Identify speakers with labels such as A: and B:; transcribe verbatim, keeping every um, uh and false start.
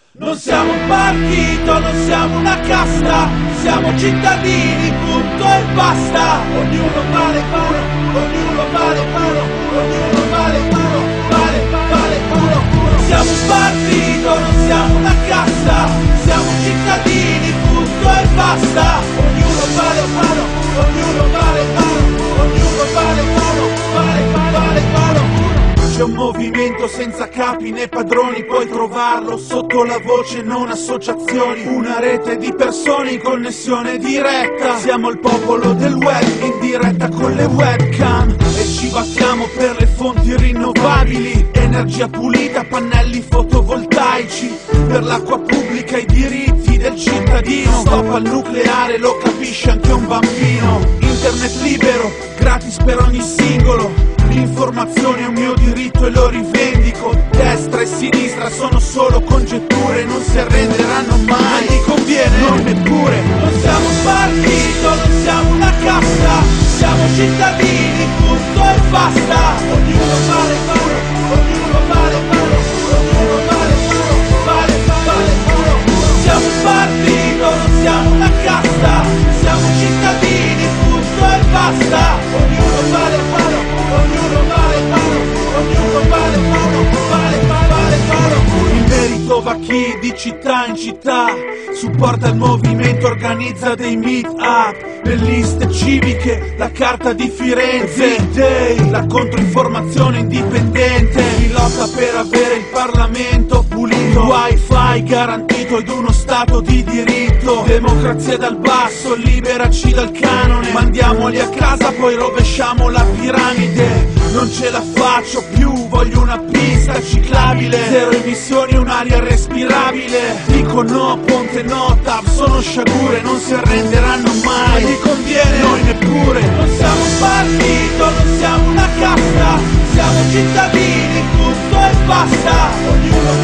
A: Non siamo un partito, non siamo una casta, siamo cittadini, punto e basta. Ognuno vale uno, ognuno vale uno, ognuno vale uno, vale, vale uno, uno. Siamo un partito, non siamo una casta, siamo cittadini, punto e basta. Ognuno vale uno, ognuno vale uno, ognuno vale uno, vale, vale uno. C'è un movimento senza capi né padroni, puoi trovarlo sotto la voce non associazioni. Una rete di persone in connessione diretta. Siamo il popolo del web in diretta con le webcam. E ci battiamo per le fonti rinnovabili, energia pulita, pannelli fotovoltaici. Per l'acqua pubblica i diritti del cittadino. Stop al nucleare, lo capisce anche un bambino. Internet libero, gratis per ogni singolo. L'informazione è un mio diritto e lo rivendico. Destra e sinistra sono solo congetture, non si arrenderanno mai. Non gli conviene, non neppure. Non siamo un partito, non siamo una casta, siamo cittadini, punto e basta. Ognuno vale uno, ognuno vale uno, ognuno vale uno, vale, vale uno. Non siamo un partito, non siamo una casta, siamo cittadini, punto e basta. Ognuno vale uno, ognuno vale uno, ognuno vale uno, vale, vale uno. Il merito va chi di città in città supporta il movimento, organizza dei meet up, le liste civiche, la carta di Firenze, Day, la controinformazione indipendente, chi lotta per avere il Parlamento pulito, wifi garantito ed uno stato di diritto, democrazia dal basso, liberaci dal canone, mandiamoli a casa poi rovesciamo la piramide. Non ce la faccio più, voglio una pista ciclabile, zero emissioni, un'aria respirabile. Dico no, ponte no, tab, sono sciagure, non si arrenderanno mai. Gli conviene, noi neppure. Non siamo un partito, non siamo una casta, siamo cittadini, punto e basta. Ognuno